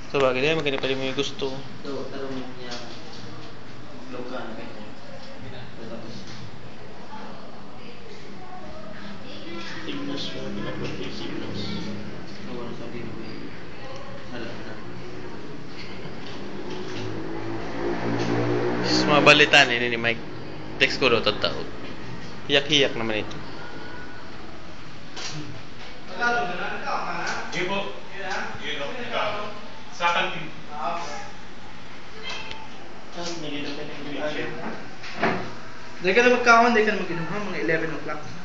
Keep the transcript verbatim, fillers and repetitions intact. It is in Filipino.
Sabagay din, maganda pa rin mo yung gusto. Ito, tarong niya. Loka na kayo. Tapos. Tignas mo, pinapot yung signos. Nawala sa bibo eh. Halap na. Sa mga balitan ini ni Mike. Text ko daw tao. Hiyak-hiyak naman ito. Sige po. Sige po. Ikaw. Sa kantin. Saan nagiging pa yung Hindi ka na magkaon, hindi ka na mag-inom ha, mga eleven o'clock.